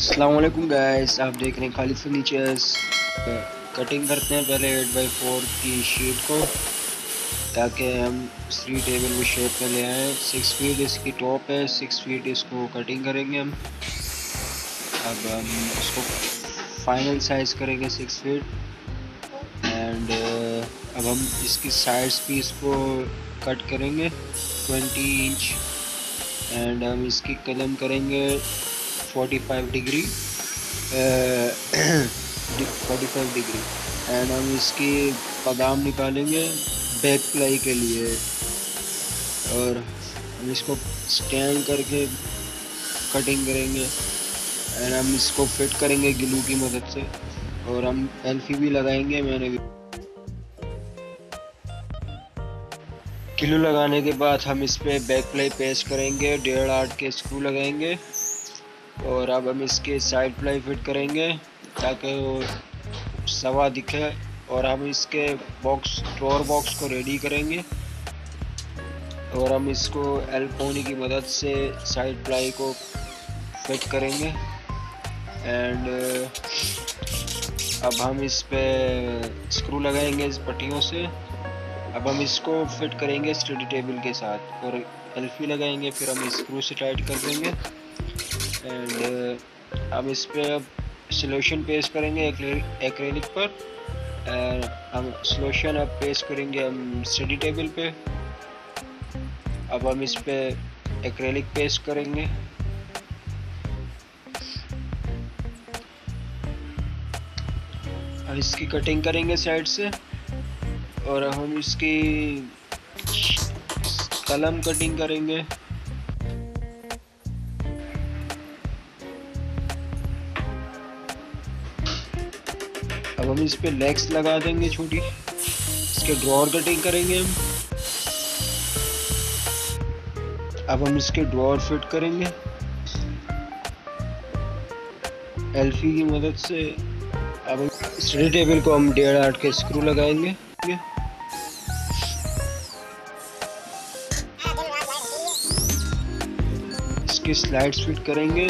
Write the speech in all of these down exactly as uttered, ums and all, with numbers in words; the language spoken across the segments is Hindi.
अस्सलाम वालेकुम गाइस, आप देख रहे हैं खालिद फर्नीचर्स। कटिंग करते हैं पहले एट बाई फोर की शीट को, ताकि हम थ्री टेबल को शेप में ले आए। सिक्स फीट इसकी टॉप है, सिक्स फीट इसको कटिंग करेंगे हम। अब हम इसको फाइनल साइज करेंगे सिक्स फीट। एंड अब हम इसकी साइड्स पीस को कट करेंगे ट्वेंटी इंच। एंड हम इसकी कलम करेंगे forty five degree forty five degree. And हम इसकी पदाम निकालेंगे बैक प्लाई के लिए, और हम इसको स्टैंड करके कटिंग करेंगे। एंड हम इसको फिट करेंगे ग्लू की मदद से, और हम एल्फी भी लगाएंगे। मैंने ग्लू लगाने के बाद हम इस पे बैक प्लाई पेस्ट करेंगे, डेढ़ आठ के स्क्रू लगाएंगे। और अब हम इसके साइड प्लाई फिट करेंगे ताकि वो सवा दिखे। और हम इसके बॉक्स ड्रॉअर बॉक्स को रेडी करेंगे, और हम इसको एल कोनी की मदद से साइड प्लाई को फिट करेंगे। एंड अब हम इस पे स्क्रू लगाएंगे इस पट्टियों से। अब हम इसको फिट करेंगे स्टडी टेबल के साथ, और एल्फी लगाएंगे, फिर हम स्क्रू से टाइट कर देंगे। एंड uh, हम इस पे अब सॉल्यूशन पेस्ट करेंगे एक्रेलिक पर। एंड हम सॉल्यूशन अब पेस्ट करेंगे हम स्टडी टेबल पे। अब हम इस पे एक्रेलिक पेस्ट करेंगे। हम इसकी कटिंग करेंगे साइड से, और हम इसकी कलम कटिंग करेंगे। अब हम इस पे लेग्स लगा देंगे छोटी। इसके ड्रॉअर कटिंग करेंगे हम। अब हम इसके ड्रॉअर फिट करेंगे एल्फी की मदद से। अब स्टडी टेबल को हम डेढ़ आठ के स्क्रू लगाएंगे। इसकी स्लाइड्स फिट करेंगे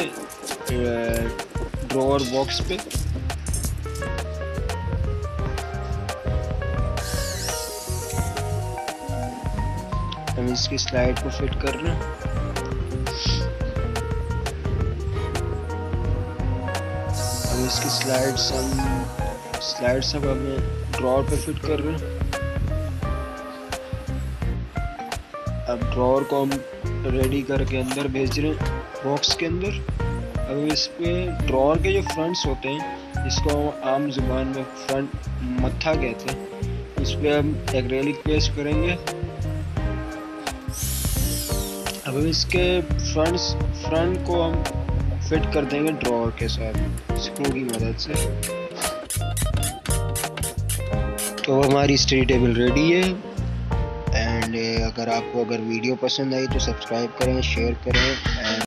ड्रॉअर बॉक्स पे। हम इसकी स्लाइड को फिट कर रहे हैं। हम इसकी स्लाइड्स हम स्लाइड्स अब हमें ड्रॉअर पे फिट कर रहे हैं। अब ड्रॉअर को हम रेडी करके अंदर भेज रहे हैं बॉक्स के अंदर। अब इस पे ड्रॉअर के जो फ्रंट्स होते हैं, इसको आम जुबान में फ्रंट मत्था कहते हैं, इस पे हम एक्रेलिक पेस्ट करेंगे। अब इसके फ्रंट्स फ्रंट को हम फिट कर देंगे ड्रॉअर के साथ स्क्रू की मदद से। तो हमारी स्टडी टेबल रेडी है। एंड अगर आपको अगर वीडियो पसंद आई तो सब्सक्राइब करें, शेयर करें। एंड